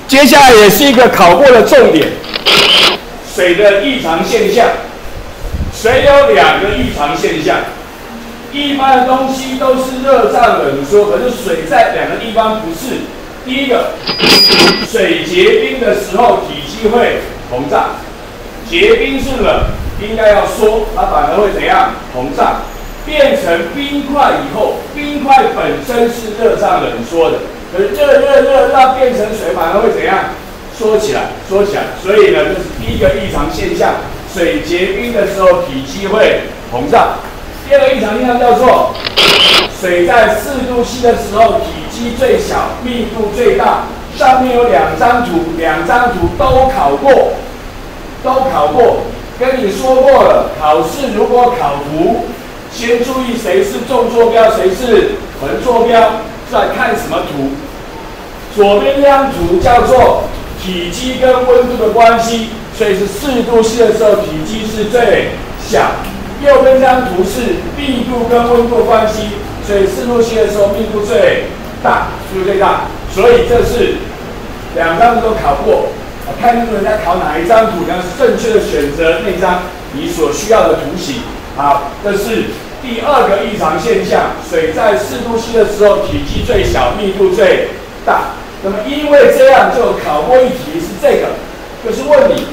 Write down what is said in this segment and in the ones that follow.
接下来也是一个考过的重点，水的异常现象。水有2个异常现象，一般的东西都是热胀冷缩，可是水在2个地方不是。第一个，水结冰的时候体积会膨胀，结冰是冷，应该要缩，它反而会怎样？膨胀。变成冰块以后，冰块本身是热胀冷缩的，可是热到变成水，反而会怎样？缩起来。所以呢，这是第一个异常现象，水结冰的时候体积会膨胀。第二个异常现象叫做，水在4度C的时候体积最小，密度最大。上面有2张图，2张图都考过，跟你说过了，考试如果考图。先注意谁是纵坐标，谁是横坐标，再看什么图。左边这张图叫做体积跟温度的关系，所以是4度C的时候体积是最小。右边这张图是密度跟温度的关系，所以4度C的时候密度最大，所以这是2张图都考过。看清楚人家考哪一张图，你要是正确的选择那张你所需要的图形。好，这是第2个异常现象，水在4度C的时候体积最小，密度最大。那么因为这样，就考过一题是这个，就是问你，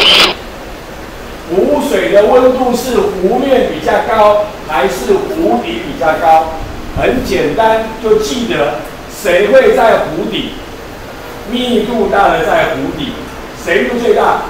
湖水的温度是湖面比较高，还是湖底比较高？很简单，就记得谁会在湖底，密度大的在湖底，谁度最大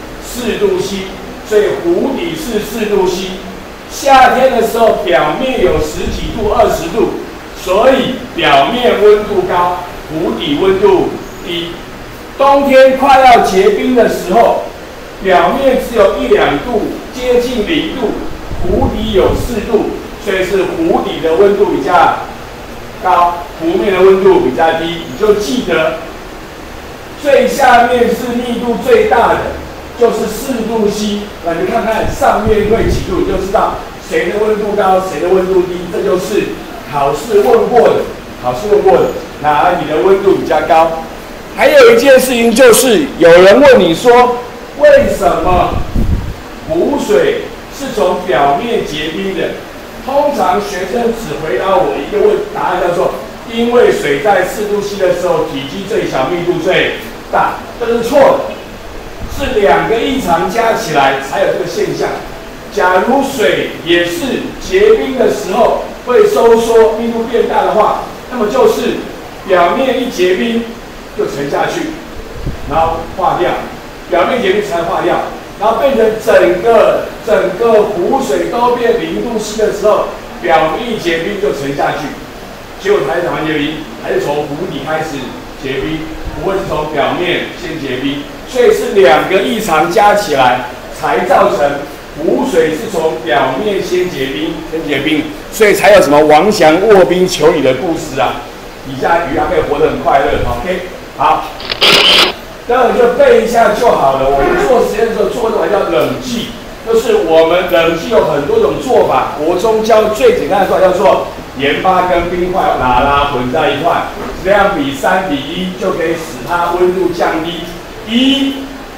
？4度C，所以湖底是4度C。夏天的时候，表面有10几度、20度，所以表面温度高，湖底温度低。冬天快要结冰的时候，表面只有1、2度，接近0度，湖底有4度，所以是湖底的温度比较高，湖面的温度比较低。你就记得，最下面是密度最大的。就是4度C，那你看看上面会几度，你就知道谁的温度高，谁的温度低。这就是考试问过的，哪里的温度比较高？还有一件事情就是，有人问你说，为什么湖水是从表面结冰的？通常学生只回答我一个答案，叫做因为水在4度C的时候体积最小，密度最大，这是错的。是2个异常加起来才有这个现象。假如水也是结冰的时候会收缩，密度变大的话，那么就是表面一结冰就沉下去，然后化掉，表面结冰才化掉，然后变成整个湖水都变0度C的时候，表面一结冰就沉下去，结果才怎么结冰？还是从湖底开始结冰，不会是从表面先结冰。所以是2个异常加起来才造成湖水是从表面先结冰，所以才有什么王祥卧冰求鲤的故事啊。底下鱼还可以活得很快乐。OK， 好，这样你就背一下就好了。我们做实验的时候做的还叫冷剂，就是我们冷剂有很多种做法。国中教最简单的做法叫做盐巴跟冰块拉混在一块，这样比3比1就可以使它温度降低。1.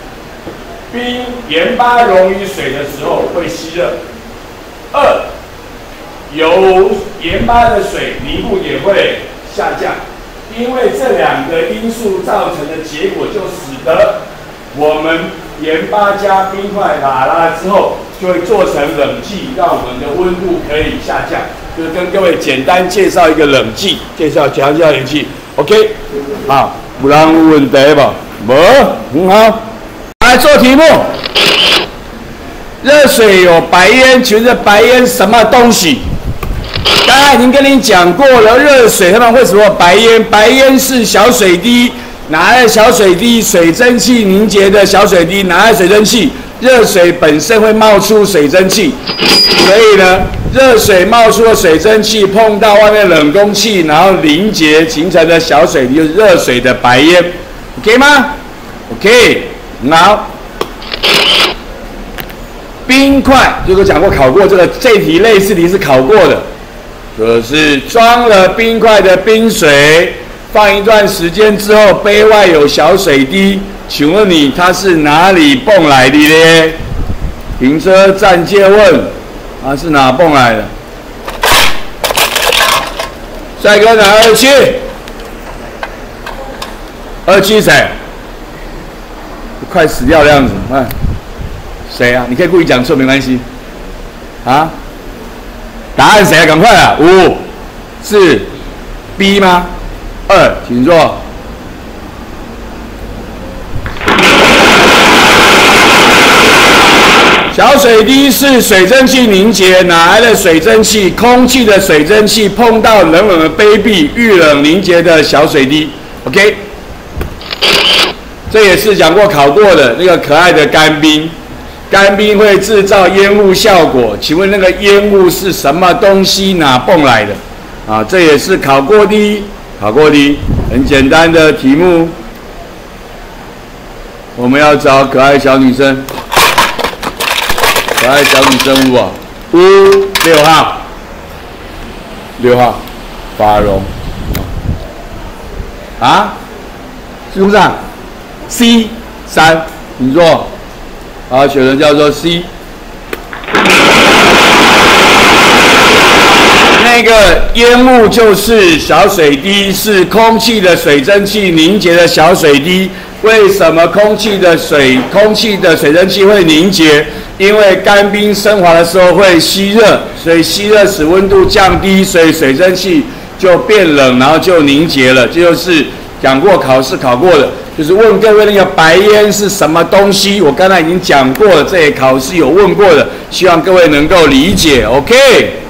盐巴溶于水的时候会吸热。2. 有盐巴的水凝固也会下降。因为这2个因素造成的结果，就使得我们盐巴加冰块拉之后，就会做成冷剂，让我们的温度可以下降。就是跟各位简单介绍一个冷剂，讲一下冷剂。OK， 好，有人有问题吧？没，很好。来做题目。热水有白烟，请问这白烟什么东西？刚才已经跟你讲过了，热水它们为什么白烟？白烟是小水滴，哪来的小水滴？水蒸气凝结的小水滴，哪来的水蒸气？热水本身会冒出水蒸气，所以呢，热水冒出的水蒸气碰到外面冷空气，然后凝结形成的小水滴，就是热水的白烟。OK 吗 ？OK， 好。冰块，就是讲过考过这题类似题是考过的，就是装了冰块的冰水放一段时间之后，杯外有小水滴，请问你它是哪里蹦来的呢？停车暂借问，它是哪蹦来的？帅哥拿27谁？快死掉的样子，看谁啊？你可以故意讲错没关系。啊？答案谁啊？赶快啊！5、4 B 吗？2，请坐。小水滴是水蒸气凝结，哪来的水蒸气？空气的水蒸气碰到冷冷的杯壁，遇冷凝结的小水滴。OK， 这也是讲过考过的那个可爱的干冰。干冰会制造烟雾效果，请问那个烟雾是什么东西？哪蹦来的？啊，这也是考过的，很简单的题目。我们要找可爱小女生。可爱小女生啊，6号，6号，发绒，啊，是不是啊 ？C 3，你说，好，选的叫做 C。那个烟雾就是小水滴，是空气的水蒸气凝结的小水滴。为什么空气的水蒸气会凝结？因为干冰升华的时候会吸热，所以吸热使温度降低，所以水蒸气就变冷，然后就凝结了。这就是讲过考试考过的，就是问各位那个白烟是什么东西。我刚才已经讲过了，这也考试有问过的，希望各位能够理解。OK。